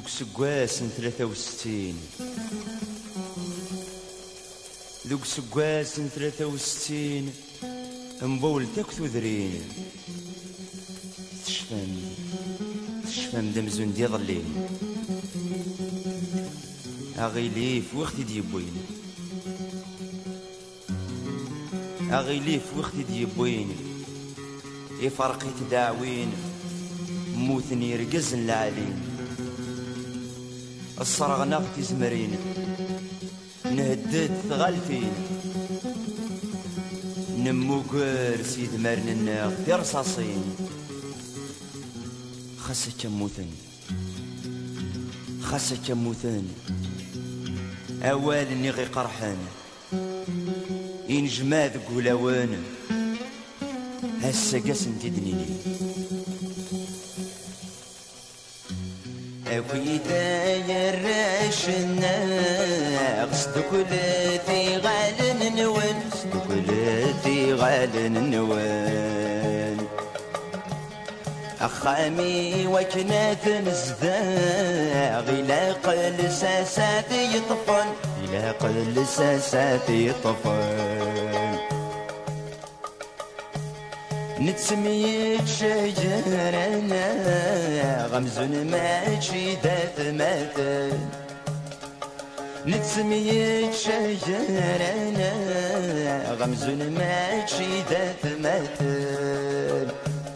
ذوك سكواس 63 ذوك سكواس 63 مبول تاك ثذرين تشفام دمزون دي ظلين أغيلي في وقت ديبوين أغيلي في وقت ديبوين يفرقي تداوين موثني رقزن العالين الصرغنا في تزمرين نهدد ثغالفين نموكر سيد مرن الناغ في رصاصين خاصة كموثن أوال نغي قرحان إنجما ذك ولاوان هسا قاسم تدنيني أكويدا يراشنا صدقلتي غالن نوان صدقلتي غالن نوان أخامي وكنات نزداغ إلى قل ساسات يطفن إلى قل ساسات يطفن نتسميت شجرنا غمزون ماشي ذات مثل نتسميت شجرنا غمزون ماشي ذات مثل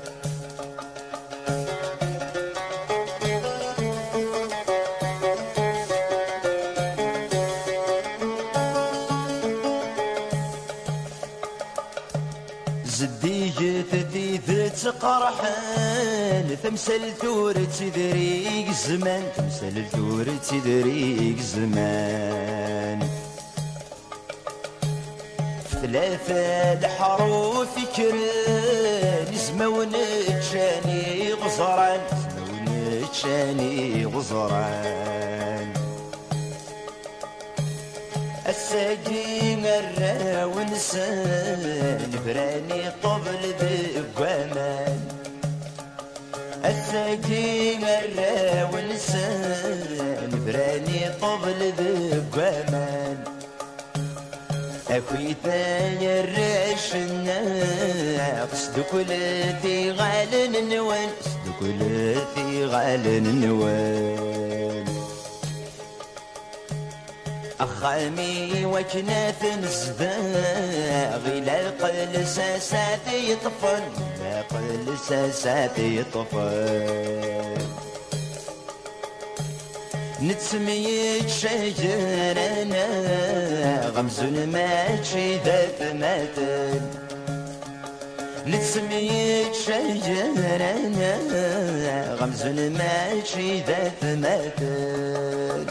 ذات قرحان تمثل ثورة دريق زمان تمثل ثورة دريق زمان في ثلاثة الحروف كران زمون تشاني غزران زمون تشاني غزران الساقي مرة ونسان براني طبل بقوامان الساقي مرة ونسان براني طبل بقوامان أخوي ثاني الراشنا صدقلتي غالن النوان صدقلتي غالن النوان أخامي وكنات نزداغ إلى قل ساسات يطفن إلى قل ساسات يطفن نتسميت شجرنا غمزون ماشي ذات مثل نتسميت شجرنا غمزون ماشي ذات مثل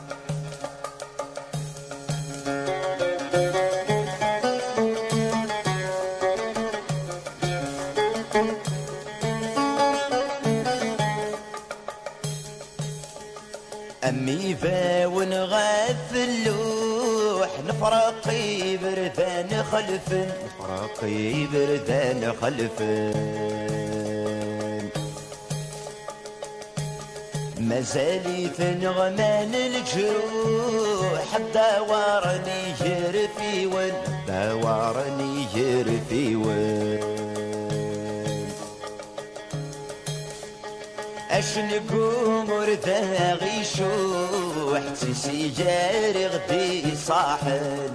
أمي فاون غاثلوح نفرقي بردان خلفن نفرقي بردان خلفن مازالي تنغمان الجروح داورني يرفي ون داورني يرفي ون أشنقوم ورثاغي شوح سيجاري غدي صاحن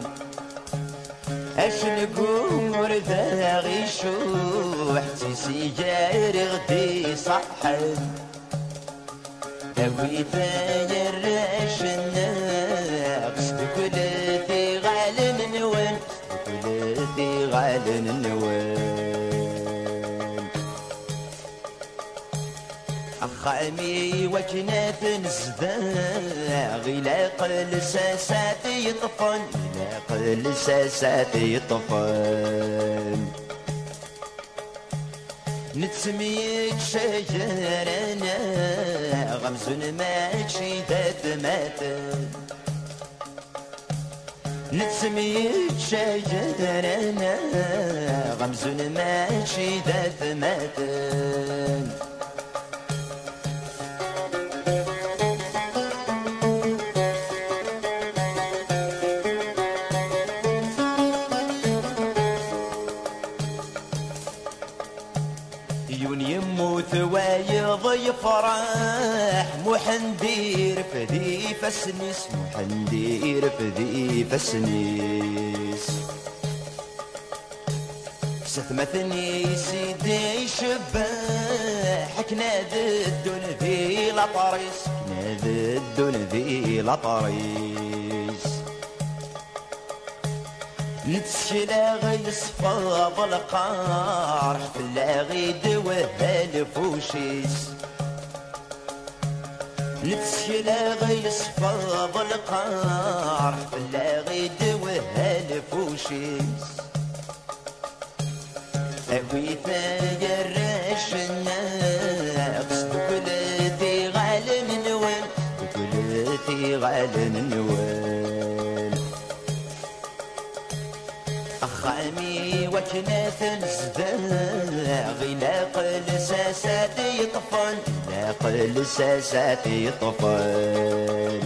أشنقوم ورثاغي شوح سيجاري غدي صاحن أوي ثاير راشنا صدقلتي غالن نوان صدقلتي غالن نوان أخامي وكنات نزداغ إلى قل ساسات يطفن إلى قل ساسات يطفن نتسميت شجرنا غمزون ماشي ذات مثل نتسميت شجرنا غمزون ماشي ذات مثل يون يموت وايض يفرح محندير فذي فسنيس محندير فذي فسنيس ستمثني سيدي شباح كنا ضد ذي لطريس كنا ضد ذي لطريس نتشلا غيصفى بالقارح في اللاغيد وهالفوشيس نتشلا غيصفى بالقارح في اللاغيد وهالفوشيس أوي ثاير الشناقص بكلتي غالن نوال بكلتي غالن نوال أخامي وكنات الزداغ لاق لساسات يطفل لاق لساسات يطفل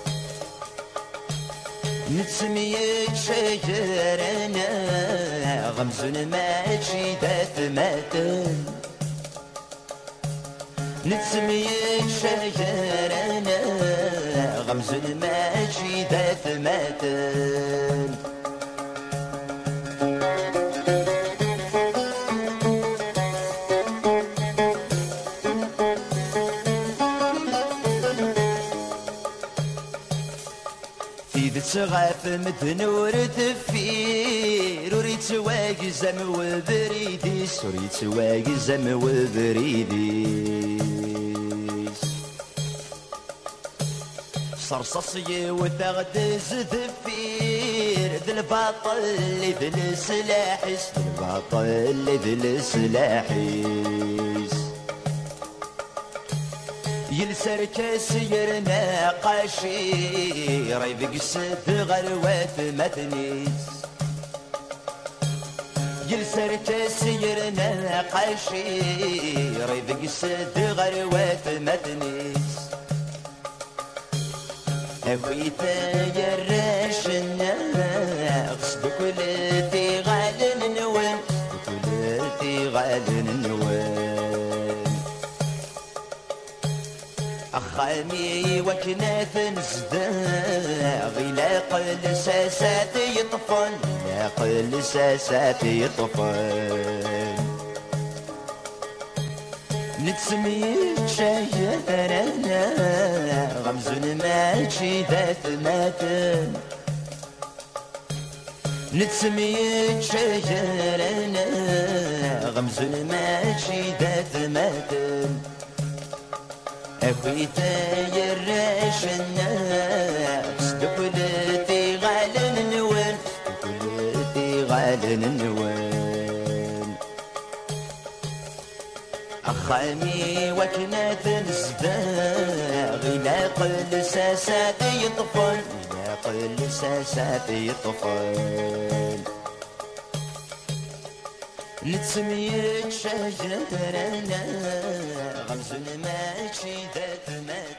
نتسميك شجرنا غمز ماشي ذات ماتن نتسميك شجرنا غمز ماشي ذات ماتن تغاف متنور تفير وريت واقزم وبريديس وريت واقزم وبريديس صرصصي وتغدز تفير ذا الباطل اللي ذا السلاحيس ذا الباطل اللي ذا السلاحيس يلسر كاسير ناقاشي راي بقسد غروات مثنيس يلسر كاسير ناقاشي راي بقسد غروات مثنيس أوي ثاير راشنا غصب كلتي غالن نوال بكلتي غالن نوال أخامي وكنات نزداغ لاق لساسات يطفل لاق لساسات يطفل نتسميك شجرنا غمز ماشي ذات ماتن نتسميك شجرنا غمز ماشي ذات ماتن أخوي تاير الناس بكلتي غالن نوال بكلتي غالن نوال أخامي وكنات نزداغ لاق لساسات يطفل لاق لساسات يطفل نتسميك شجرنا غمز ماشي ذات ما